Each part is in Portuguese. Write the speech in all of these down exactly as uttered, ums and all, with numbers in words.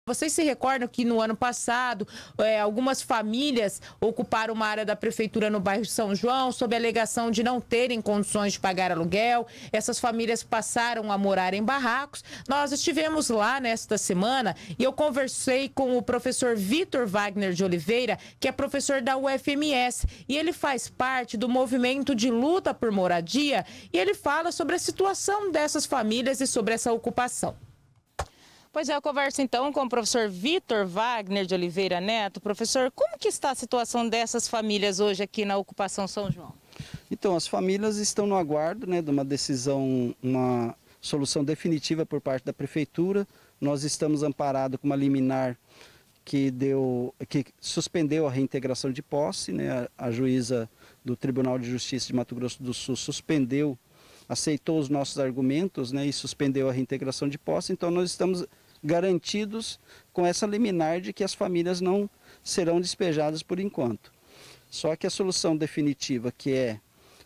Vocês se recordam que no ano passado, é, algumas famílias ocuparam uma área da prefeitura no bairro de São João, sob a alegação de não terem condições de pagar aluguel. Essas famílias passaram a morar em barracos. Nós estivemos lá nesta semana e eu conversei com o professor Vitor Wagner de Oliveira, que é professor da U F M S, e ele faz parte do movimento de luta por moradia, e ele fala sobre a situação dessas famílias e sobre essa ocupação. Pois é, eu converso então com o professor Vitor Wagner de Oliveira Neto. Professor, como que está a situação dessas famílias hoje aqui na ocupação São João? Então, as famílias estão no aguardo, né, de uma decisão, uma solução definitiva por parte da prefeitura. Nós estamos amparados com uma liminar que, deu, que suspendeu a reintegração de posse, né, a, a juíza do Tribunal de Justiça de Mato Grosso do Sul suspendeu, aceitou os nossos argumentos, né, e suspendeu a reintegração de posse. Então nós estamos garantidos com essa liminar de que as famílias não serão despejadas por enquanto. Só que a solução definitiva, que é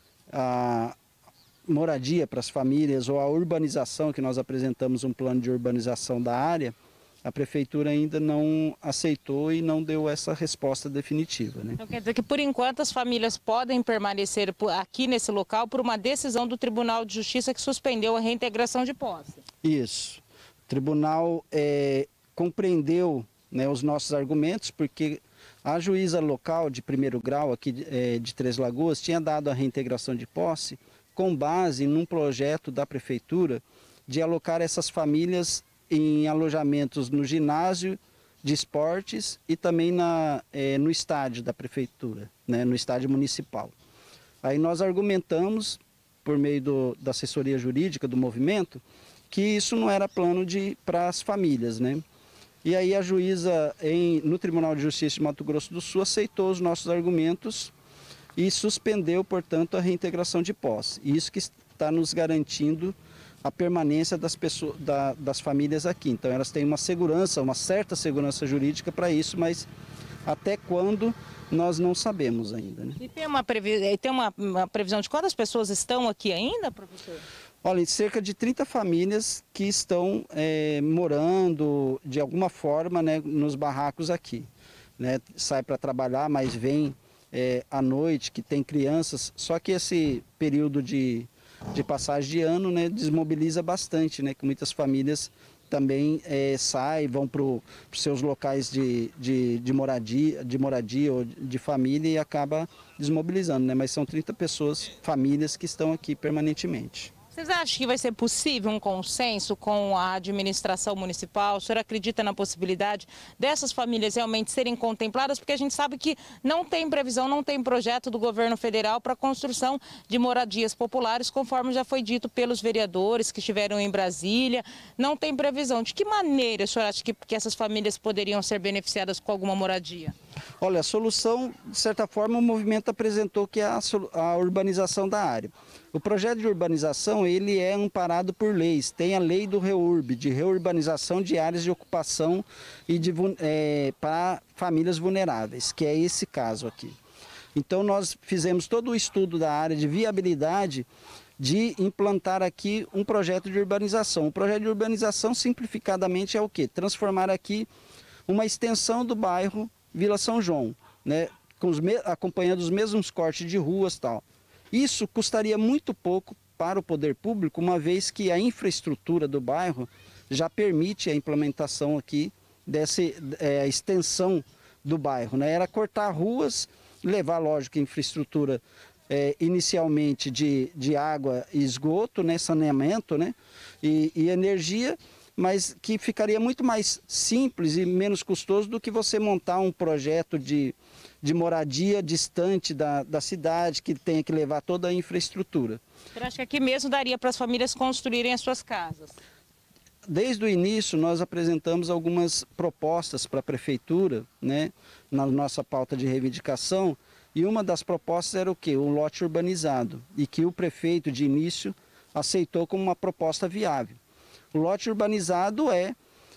a moradia para as famílias ou a urbanização, que nós apresentamos um plano de urbanização da área, a prefeitura ainda não aceitou e não deu essa resposta definitiva, né? Então quer dizer que, por enquanto, as famílias podem permanecer aqui nesse local por uma decisão do Tribunal de Justiça que suspendeu a reintegração de posse. Isso. O tribunal é, compreendeu, né, os nossos argumentos, porque a juíza local de primeiro grau aqui é, de Três Lagoas tinha dado a reintegração de posse com base num projeto da prefeitura de alocar essas famílias em alojamentos no ginásio de esportes e também na, é, no estádio da prefeitura, né, no estádio municipal. Aí nós argumentamos, por meio do, da assessoria jurídica do movimento, que isso não era plano para as famílias, né? E aí a juíza em, no Tribunal de Justiça de Mato Grosso do Sul aceitou os nossos argumentos e suspendeu, portanto, a reintegração de posse. Isso que está nos garantindo a permanência das, pessoas, da, das famílias aqui. Então elas têm uma segurança, uma certa segurança jurídica para isso, mas até quando nós não sabemos ainda, né? E tem, uma, previ... tem uma, uma previsão de quantas pessoas estão aqui ainda, professor? Olha, cerca de trinta famílias que estão é, morando de alguma forma, né, nos barracos aqui, né? Sai para trabalhar, mas vem é, à noite, que tem crianças, só que esse período de de passagem de ano, né, desmobiliza bastante, né, que muitas famílias também é, saem, vão para os seus locais de, de, de, moradia, de moradia ou de família e acaba desmobilizando, né, mas são trinta pessoas, famílias que estão aqui permanentemente. Vocês acham que vai ser possível um consenso com a administração municipal? O senhor acredita na possibilidade dessas famílias realmente serem contempladas? Porque a gente sabe que não tem previsão, não tem projeto do governo federal para a construção de moradias populares, conforme já foi dito pelos vereadores que estiveram em Brasília. Não tem previsão. De que maneira o senhor acha que, que essas famílias poderiam ser beneficiadas com alguma moradia? Olha, a solução, de certa forma, o movimento apresentou que é a, a urbanização da área. O projeto de urbanização, ele é amparado por leis. Tem a lei do REURB, de reurbanização de áreas de ocupação e de, é, para famílias vulneráveis, que é esse caso aqui. Então nós fizemos todo o estudo da área de viabilidade de implantar aqui um projeto de urbanização. O projeto de urbanização, simplificadamente, é o quê? Transformar aqui uma extensão do bairro Vila São João, né, com os me... acompanhando os mesmos cortes de ruas e tal. Isso custaria muito pouco para o poder público, uma vez que a infraestrutura do bairro já permite a implementação aqui dessa é, extensão do bairro, né? Era cortar ruas, levar, lógico, infraestrutura é, inicialmente de, de água e esgoto, né, saneamento, né, e, e energia, mas que ficaria muito mais simples e menos custoso do que você montar um projeto de, de moradia distante da, da cidade, que tenha que levar toda a infraestrutura. Você acha que aqui mesmo daria para as famílias construírem as suas casas? Desde o início nós apresentamos algumas propostas para a prefeitura, né, na nossa pauta de reivindicação, e uma das propostas era o quê? Um lote urbanizado, e que o prefeito de início aceitou como uma proposta viável. O lote urbanizado é,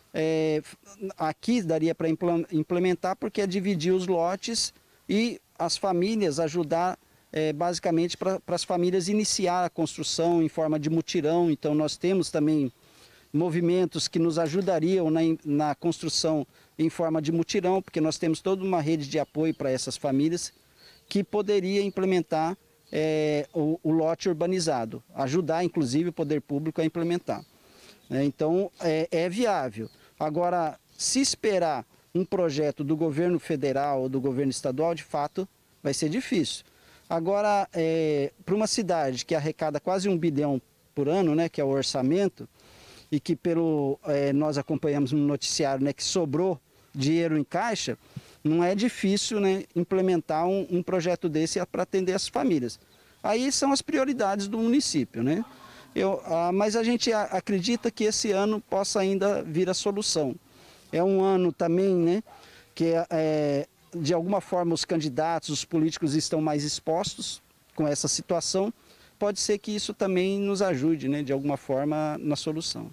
é aqui daria para implementar, porque é dividir os lotes e as famílias ajudar, é, basicamente para as famílias iniciar a construção em forma de mutirão. Então nós temos também movimentos que nos ajudariam na, na construção em forma de mutirão, porque nós temos toda uma rede de apoio para essas famílias que poderia implementar é, o, o lote urbanizado, ajudar inclusive o poder público a implementar. É, então é, é viável. Agora, se esperar um projeto do governo federal ou do governo estadual, de fato vai ser difícil. Agora, é, para uma cidade que arrecada quase um bilhão por ano, né, que é o orçamento, e que pelo é, nós acompanhamos no noticiário, né, que sobrou dinheiro em caixa, não é difícil, né, implementar um, um projeto desse para atender as famílias. Aí são as prioridades do município, né? Eu, ah, mas a gente acredita que esse ano possa ainda vir a solução. É um ano também, né, que é, de alguma forma os candidatos, os políticos estão mais expostos com essa situação. Pode ser que isso também nos ajude, né, de alguma forma na solução.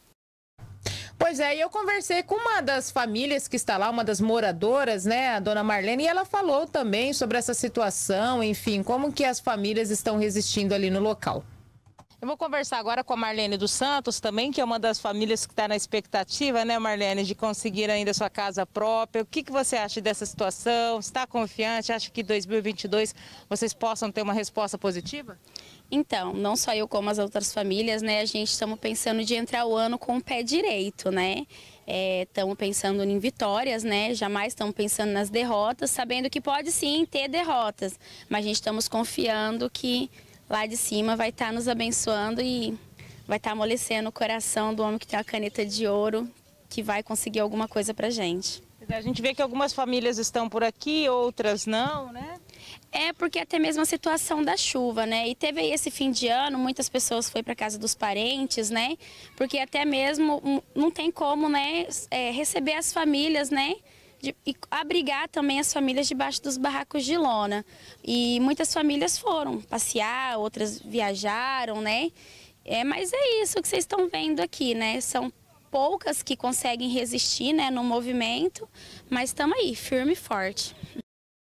Pois é, e eu conversei com uma das famílias que está lá, uma das moradoras, né, a dona Marlene, e ela falou também sobre essa situação, enfim, como que as famílias estão resistindo ali no local. Eu vou conversar agora com a Marlene dos Santos também, que é uma das famílias que está na expectativa, né, Marlene, de conseguir ainda sua casa própria. O que, que você acha dessa situação? Está confiante? Acha que em dois mil e vinte e dois vocês possam ter uma resposta positiva? Então, não só eu como as outras famílias, né, a gente estamos pensando de entrar o ano com o pé direito, né? Estamos é, pensando em vitórias, né? Jamais estamos pensando nas derrotas, sabendo que pode sim ter derrotas, mas a gente estamos confiando que lá de cima vai estar nos abençoando e vai estar amolecendo o coração do homem que tem a caneta de ouro, que vai conseguir alguma coisa pra gente. A gente vê que algumas famílias estão por aqui, outras não, né? É, porque até mesmo a situação da chuva, né? E teve aí esse fim de ano, muitas pessoas foram para casa dos parentes, né? Porque até mesmo não tem como, né, é, receber as famílias, né? De, e abrigar também as famílias debaixo dos barracos de lona. E muitas famílias foram passear, outras viajaram, né? É, mas é isso que vocês estão vendo aqui, né? São poucas que conseguem resistir, né, no movimento, mas estamos aí, firme e forte.